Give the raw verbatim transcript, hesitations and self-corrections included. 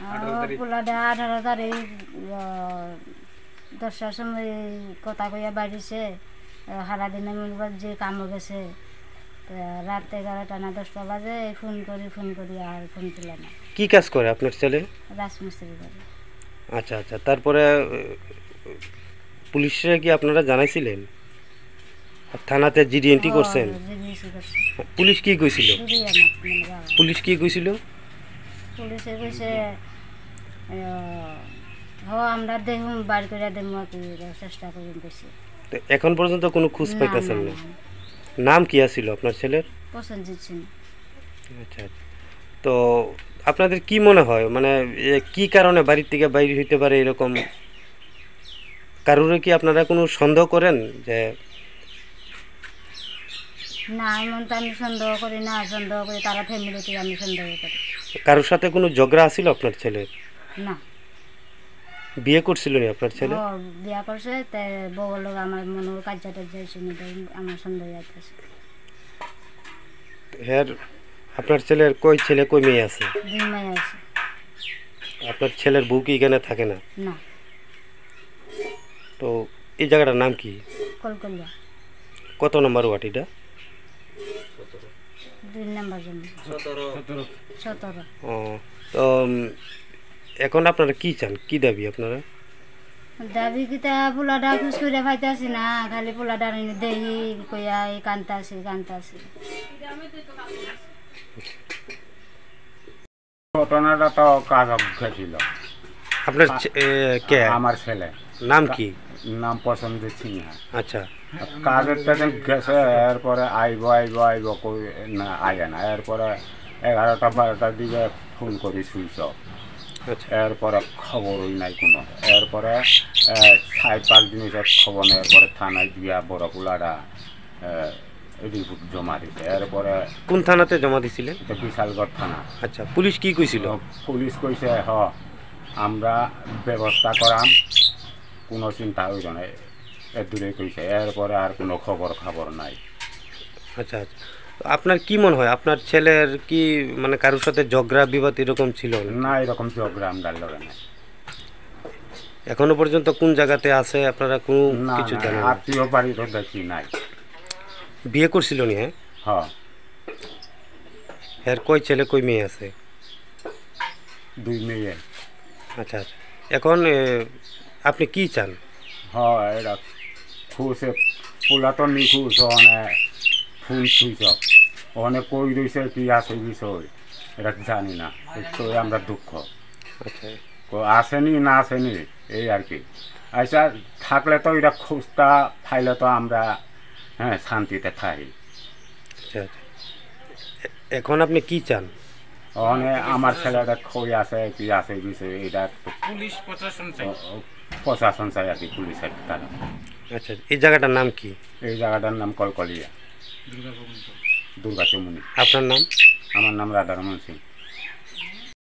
পোলাটা আঠারো তারিখ দশটার সময় কথা কইয়া বাড়িছে, সারাদিনের মধ্যে যে কামো গেছে, রাত এগারোটা না দশটা বাজে ফোন করি ফোন করি আর ফোন তুলে না। কি কাজ করে আপনার ছেলে? রাজমিস্ত্রি করে। আচ্ছা আচ্ছা, তারপরে পুলিশরা কি আপনারা জানাইছিলেন? থানাতে জিডি এন্ট্রি করছেন? পুলিশ কি কইছিল? পুলিশ কি কইছিল? পুলিশে কইছে হ আমরা দেখুন বার করে দেবো আর কি চেষ্টা করুন কইছে। তো এখন পর্যন্ত কোনো খোঁজ পাইতেছেন না? নাম কি আছিল আপনার ছেলের? প্রসেনজিৎ সিং। আচ্ছা আচ্ছা, তো আপনাদের কি মনে হয় মানে কি কারণে বাড়ির থেকে বাইরে হইতে পারে এরকম? কারোর কি আপনারা কোনো সন্দেহ করেন? যে না এমন তো আমি সন্দেহ করি না, সন্দেহ করি তারা ফ্যামিলিতে আমি সন্দেহ করি। কারোর সাথে কোনো ঝগড়া আছিল আপনার ছেলের? না। বিয়ে করছিল না আপনার ছেলে? বিয়ে করছে, তাই বউ লোক আমার মনে কাজটা টাজা শুনে আমার সন্দেহ আছে। হ্যাঁ, আপনার ছেলের কই ছেলে কই মেয়ে আছে? দুই মেয়ে আছে। আপনার ছেলের বউ কি এখানে থাকে না? না। তো এই জায়গাটার নাম কি? কলকলিয়া। কত নম্বর ওয়ার্ড এটা? দুই নম্বর জমি। সতেরো। সতেরো। ও, তো এখন আপনারা কি চান, কি দাবি আপনারা? দাবি কিতা পোলাটা খুশ করে পাইতেছি না, খালি পোলাটা দেখি কইয়া এই কান্তা আছে কান্তা আছে। ঘটনাটা তো কাজ ছিল। আপনার কে? আমার ছেলে। নাম কি? নাম প্রসেনজিৎ সিং। আচ্ছা, কাজের তেমন গেছে, এরপরে আইব আইব আইব কই না আয় না, এরপরে এগারোটা বারোটার দিকে ফোন করি সুইচ অফ। এরপরে খবরই নাই কোনো। এরপরে চার পাঁচ দিন খবর নেই, এরপরে থানায় দিয়া বড় পোলাটা রিপোর্ট জমা দিছে। এরপরে কোন থানাতে জমা দিছিলেন? বিশালগড় থানা। আচ্ছা, পুলিশ কি কইছিল? পুলিশ কইছে হ আমরা ব্যবস্থা করাম, কোনো চিন্তা হইল না, এর দূরে কইছে। এরপরে আর কোনো খবর খবর নাই। আচ্ছা আচ্ছা, আপনার কি মনে হয় আপনার ছেলের কি মানে কারোর সাথে ঝগড়া বিবাদ এরকম ছিল না? এরকম ঝগড়া আমরা লড়ে নাই। এখনো পর্যন্ত কোন জায়গাতে আছে আপনারা কোনো কিছু জানেন? আত্মীয় বাড়িরও দেখি নাই। বিয়ে করছিল নি? হ্যাঁ হ্যাঁ। এর কই ছেলে কই মেয়ে আছে? দুই মেয়ে। আচ্ছা আচ্ছা, এখন আপনি কি চান? হ্যাঁ, এটা খুঁজে পোলা তো নিখুঁজ, অনেক ফোন সুইচ অফ, অনেক কই রয়েছে কি আছে বিষয় এটা জানি না, তো আমরা দুঃখ। আচ্ছা, আসেনি না আসেনি এই আর কি। আচ্ছা, থাকলে তো এটা খুঁজটা ফাইলে তো আমরা হ্যাঁ শান্তিতে থাকি। আচ্ছা আচ্ছা, এখন আপনি কি চান? অনেক আমার ছেলেটা খই আছে কি আছে বিষয় এটা পুলিশ প্রশাসন চাই, প্রশাসন চাই আর কি, পুলিশের দ্বারা। আচ্ছা, এই জায়গাটার নাম কি? এই জায়গাটার নাম কলকলিয়া, দুর্গা চৌমুনি। আপনার নাম? আমার নাম রাধারমন সিং।